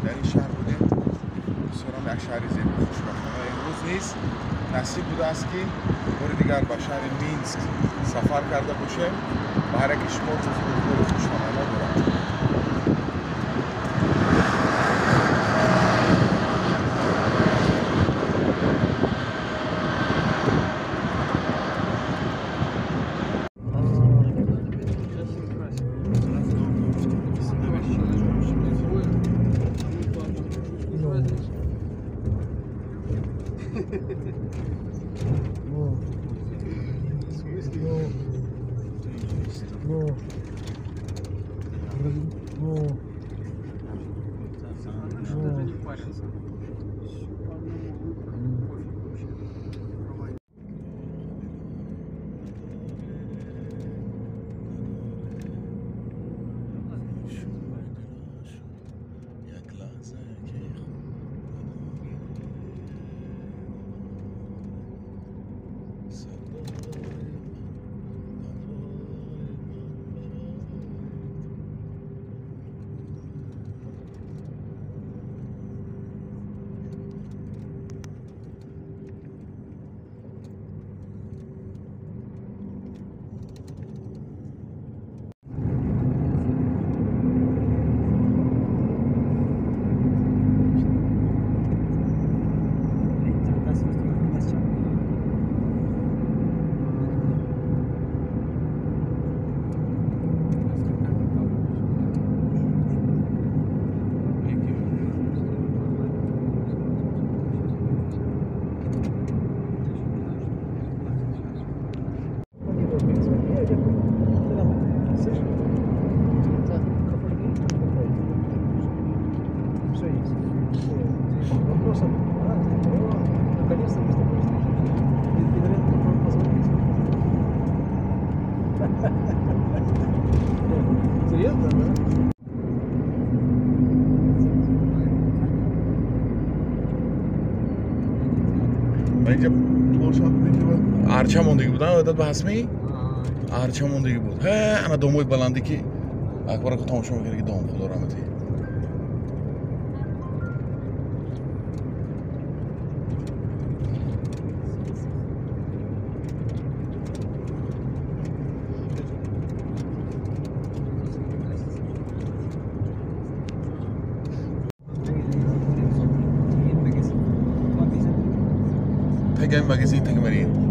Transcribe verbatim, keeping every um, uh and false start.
در این شهر بودیم. دوستان یک شهر زیبا خوشبختانه امروز نیست نصیب بوده است که بار دیگر به شهر مینسک سفر کرده باشیم. برای که شما جزو خوشبختانه دارم. اینجا باشد میگه ارچه موندگی بودن عادت به حسمی ارچه موندگی بود ها انا دوموی بلندی که اکبر کو تماشا میکنه که دوم خدا رحمتی Game magazine take a minute.